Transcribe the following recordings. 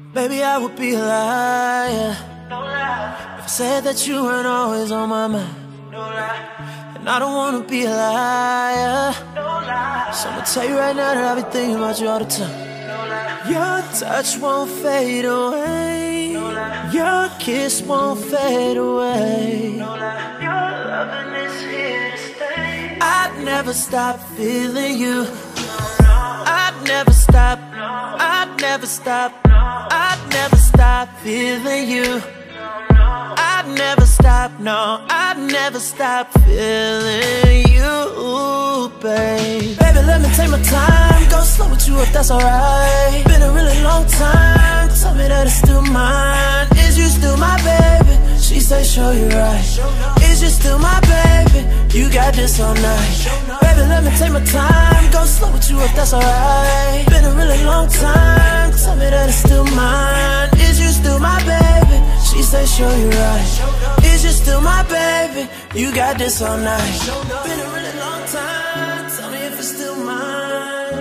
Baby, I would be a liar if I said that you weren't always on my mind. And I don't wanna be a liar, so I'ma tell you right now that I be thinking about you all the time. Your touch won't fade away, your kiss won't fade away, your loving is here to stay. I'd never stop feeling you, I'd never stop, I'd never stop, I'd never stop feeling you, I'd never stop, no, I'd never stop feeling you, babe. Baby, let me take my time, go slow with you if that's alright. Been a really long time, tell me that it's still mine. Is you still my baby? She say, show you right. Is you still my baby? You got this all night. Baby, let me take my time, go slow with you if that's alright. Been a really long time, tell me that it's still mine. Is you still my baby? She say, show you right. Is you still my baby? You got this all night. Been a really long time, tell me if it's still mine.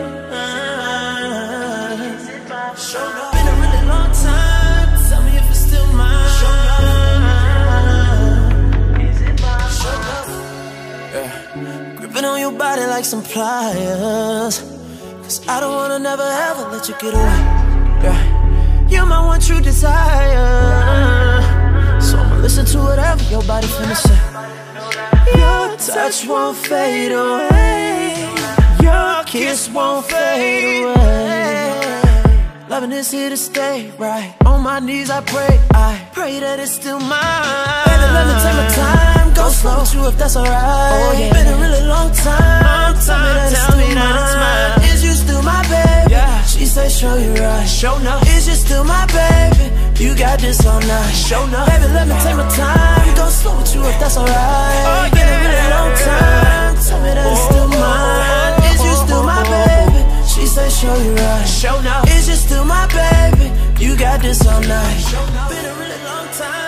Been a really long time, tell me if it's still mine. Yeah. Gripping on your body like some pliers, cause I don't wanna never ever let you get away. Yeah. You're my one true desire, so I'ma listen to whatever your body finna say. Your touch won't fade away, your kiss won't fade away. Loving is here to stay, right? On my knees I pray that it's still mine. Baby, let me take my time, go slow with you if that's alright. Oh, yeah. Been a really long time, tell me that it's still mine. Is you still my baby? Yeah. She say, show you right. Show no. Is you still my baby? You got this all night. Show no. Baby, let me take my time, go slow with you if that's alright. Oh, been a really long time, tell me that it's still mine. Is you still my baby? She say, show you right. Show no. Is you still my baby? You got this all night. Been a really long time.